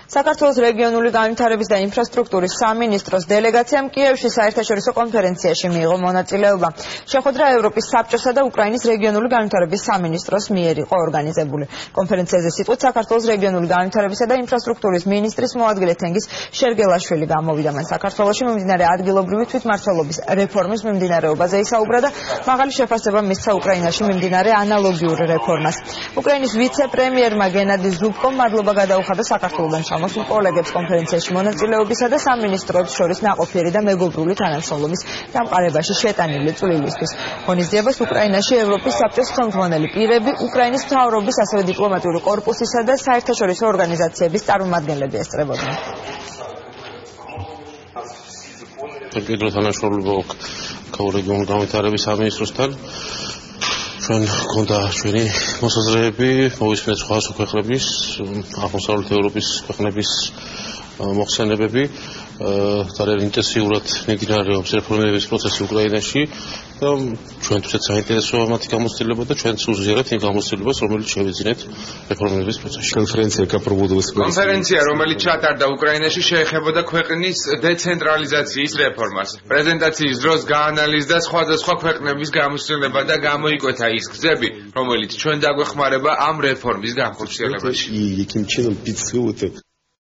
საქართველოს რეგიონული განვითარების და ინფრასტრუქტურის სამინისტროს დელეგაციამ კიევში საერთაშორისო კონფერენციაში მიიღო მონაწილეობა. შეხვედრა ევროპის საბჭოსა და უკრაინის რეგიონული განვითარების სამინისტროს მიერ იყო ორგანიზებული. კონფერენციაზე სიტყვით საქართველოს რეგიონული განვითარებისა და ინფრასტრუქტურის მინისტრის მოადგილე თენგიზ შერგელაშვილი გამოვიდა. მან საქართველოში მიმდინარე ადგილობრივი თვითმმართველობის რეფორმის მიმდინარეობაზე ისაუბრა და მაღალი შეფასება მისცა უკრაინაში მიმდინარე ანალოგიურ რეფორმას. უკრაინის ვიცე-პრემიერმა გენადი ზუბკომ მადლობა გადაუხადა საქართველოსთან ჩამოსულ კოლეგებს კონფერენციაში მონაწილეობისა და სამინისტროებს შორის ნაყოფიერი და მეგობრული თანამშრომლობის დამყარებაში შეტანილი წვლილისთვის. ღონისძიებას უკრაინაში ევროპის საბჭოს ხელმძღვანელი პირები, უკრაინის მთავრობის, ასევე დიპლომატიური კორპუსისა და საერთაშორისო ორგანიზაციების წარმომადგენლები ესწრებოდნენ. Pentru თანამშრომლობა რეგიონული განვითარების სამინისტროსთან ჩვენ გქონდა ჩვენი მოსაზრეები, მოვისმენთ სხვა ქვეყნების, აღმოსავლეთ ევროპის ქვეყნების მოხსენებები, ძალიან ინტენსიურად მიმდინარეობს რეფორმების პროცესი უკრაინაში და ჩვენთვისაც საინტერესოა მათი გამოცდილება და ჩვენც უზიარებთ იმ გამოცდილებას, რომელიც შევიძინეთ რეფორმების პროცესში. კონფერენცია, რომელიც ჩატარდა უკრაინაში, შეეხებოდა ქვეყნის დეცენტრალიზაციის რეფორმას. პრეზენტაციის დროს გაანალიზდა სხვადასხვა ქვეყნების გამოცდილება და გამოიკვეთა ის გზები, რომელიც ჩვენ დაგვეხმარება ამ რეფორმის განხორციელებაში.